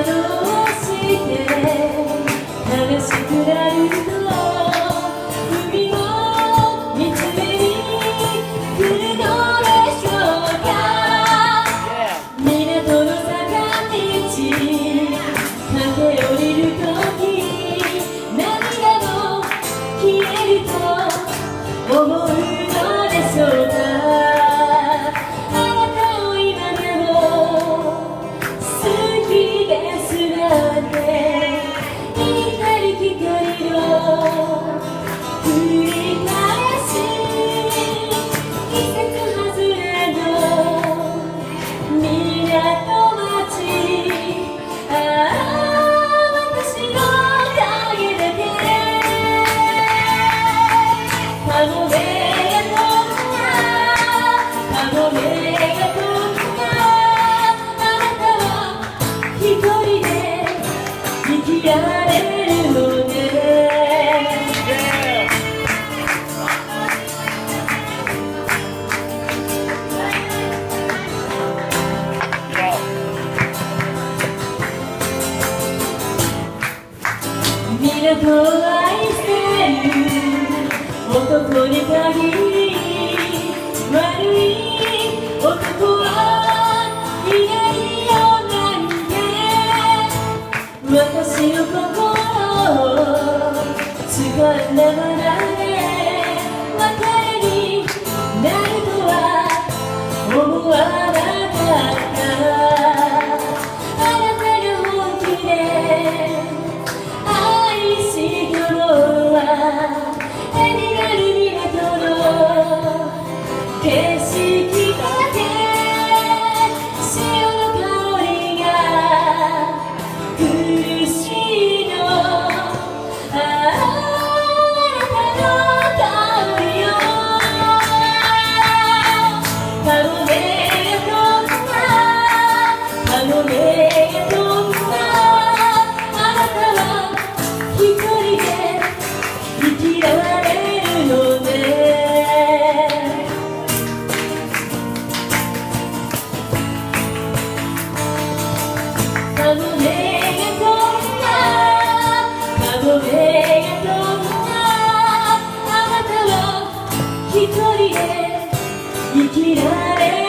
して悲しくなると海を見つめに来るのでしょうか。港の坂道駆け下りるとき涙も消えると思うのでしょうか。港を愛してる男に限り悪い男はいないよなんて。私の心を掴んだままで別れになるとは思わなかった。あなたが本気で景色だけ潮の香りが苦しいの。あなたの香りよ。頼めよどんな頼めよどんなあなたは一人で生きられるのね。頼めがどんな頼めがどんなあなたは一人で生きられる